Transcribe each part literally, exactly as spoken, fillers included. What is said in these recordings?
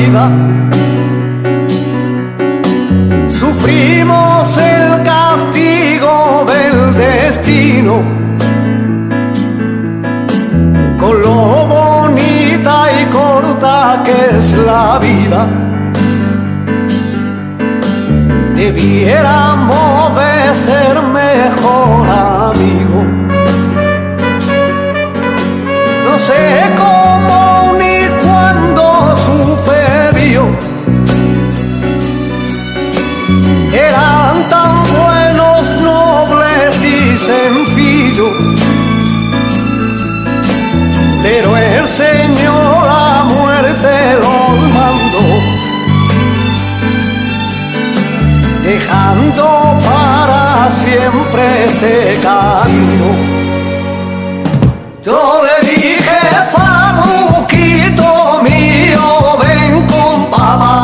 vida. Sufrimos el castigo del destino, con lo bonita y corta que es la vida. Debiéramos de ser mejor amigo. No sé cómo ni cuándo sucedió. Eran tan buenos, nobles y sencillos, pero el Señor la muerte los mandó, dejando para siempre este camino. Yo le dije, Farruquito mío, ven con papá.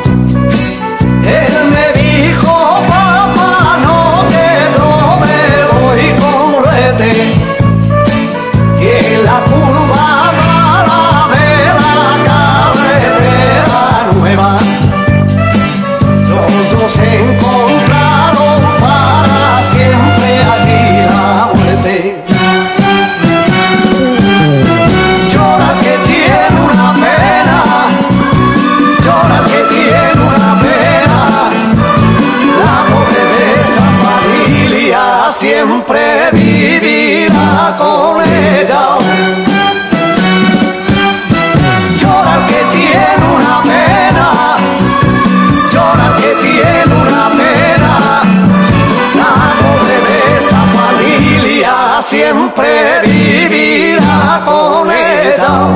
Él me dijo, papá, no, que yo me voy con rete, que en la curva mala de la carretera nueva los dos se encontraron para siempre allí la muerte. Llora el que tiene una pena, llora el que tiene una pena, la pobre de esta familia siempre vivirá con ella. Llora el que tiene una pena, llora el que tiene una pena, la pobre de esta familia siempre vivirá con ella.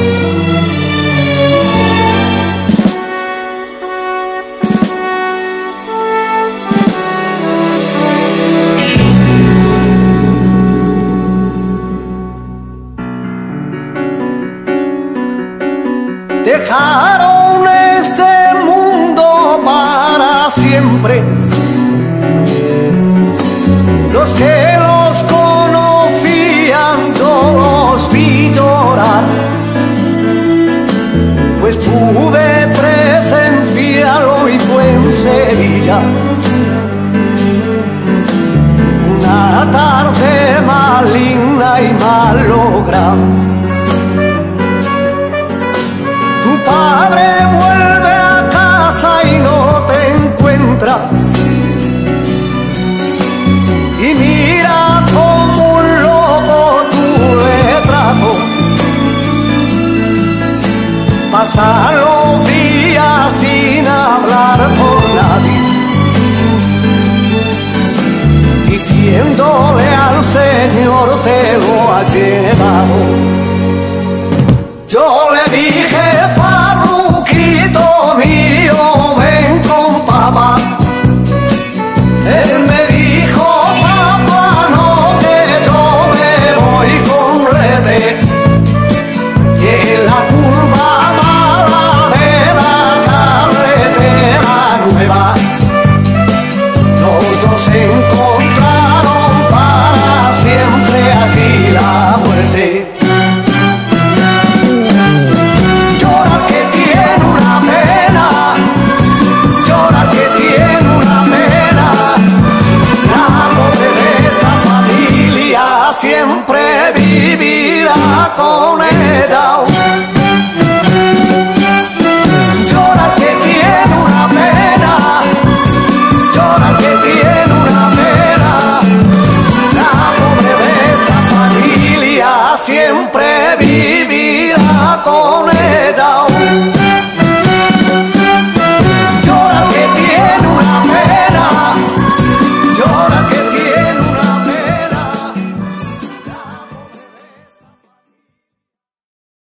Dejaron este mundo para siempre los que los conocían. Yo los vi llorar, pues pude presenciarlo y fue en Sevilla, una tarde maligna y malograda. Tu padre vuelve a casa y no te encuentra, y mira como un loco tu retrato. Pasan los días sin hablar con nadie, diciéndole al Señor te lo ha llevado. Yo le dije, Farruquito mío, ven con papá. Él me dijo, papá, no, que yo me voy con rete, que en la curva mala de la carretera nueva los dos se encontraron para siempre allí la muerte. Siempre vivirá con